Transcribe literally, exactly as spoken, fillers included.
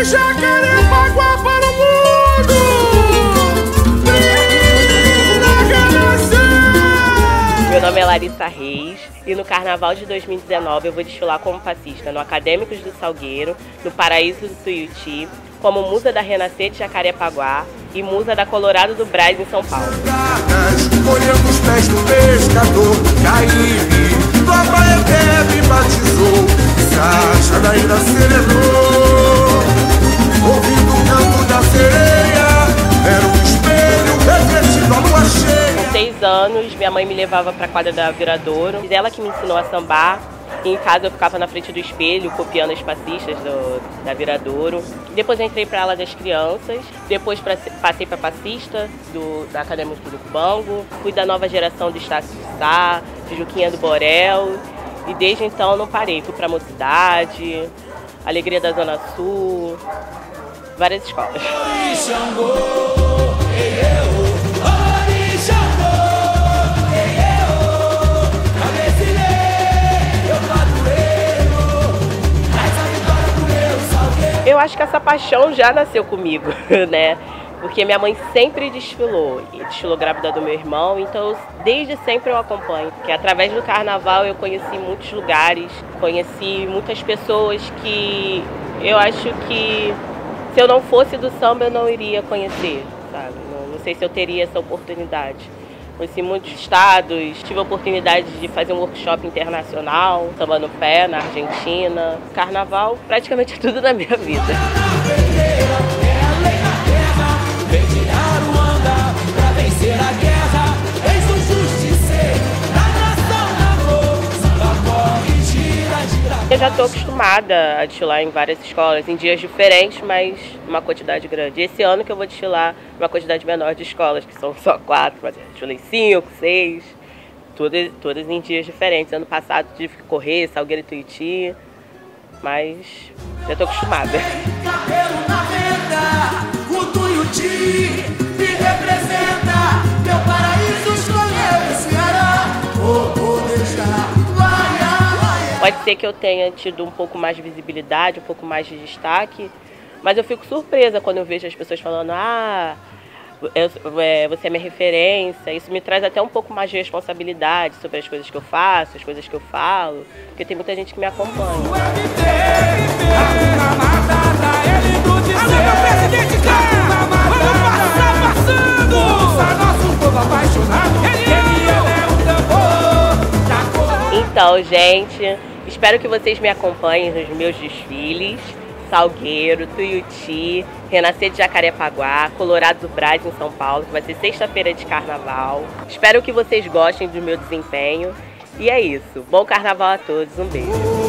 Jacarepaguá para o mundo. Meu nome é Larissa Reis e no Carnaval de dois mil e dezenove eu vou desfilar como passista no Acadêmicos do Salgueiro, no Paraíso do Tuiuti, como musa da Renascer de Jacarepaguá e musa da Colorado do Brás em São Paulo. Olhando os pés do pescador, Caíne, tua praia bebe e batizou, Sacha daí da acelerou, ouvindo o canto da sereia, era um espelho refletindo a lua cheia. Com seis anos, minha mãe me levava para a quadra da Viradouro, e ela que me ensinou a sambar. E em casa eu ficava na frente do espelho, copiando as passistas do, da Viradouro. Depois eu entrei para a ala das crianças, depois pra, passei para passista do, da Acadêmica do Cubango, fui da nova geração do Estácio do Sá, de Juquinha do Borel, e desde então não parei. Fui para a Mocidade, Alegria da Zona Sul, várias escolas. Eu acho que essa paixão já nasceu comigo, né? Porque minha mãe sempre desfilou, e desfilou grávida do meu irmão, então desde sempre eu acompanho. Porque através do carnaval eu conheci muitos lugares, conheci muitas pessoas que eu acho que se eu não fosse do samba eu não iria conhecer, sabe? Não, não sei se eu teria essa oportunidade. Conheci muitos estados, tive a oportunidade de fazer um workshop internacional, samba no pé, na Argentina. Carnaval, praticamente é tudo na minha vida. Eu já estou acostumada a desfilar em várias escolas, em dias diferentes, mas uma quantidade grande. Esse ano que eu vou desfilar uma quantidade menor de escolas, que são só quatro, mas eu desfilei cinco, seis, todas, todas em dias diferentes. Ano passado tive que correr, Salgueiro e Tuiuti, mas já estou acostumada. O Tuiuti me representa, meu paraíso escolheu esse Ceará, vou deixar. Pode ser que eu tenha tido um pouco mais de visibilidade, um pouco mais de destaque, mas eu fico surpresa quando eu vejo as pessoas falando: ah, eu, é, você é minha referência. Isso me traz até um pouco mais de responsabilidade sobre as coisas que eu faço, as coisas que eu falo, porque tem muita gente que me acompanha. Então, gente, espero que vocês me acompanhem nos meus desfiles. Salgueiro, Tuiuti, Renascer de Jacarepaguá, Colorado do Brás em São Paulo, que vai ser sexta-feira de carnaval. Espero que vocês gostem do meu desempenho. E é isso. Bom carnaval a todos. Um beijo.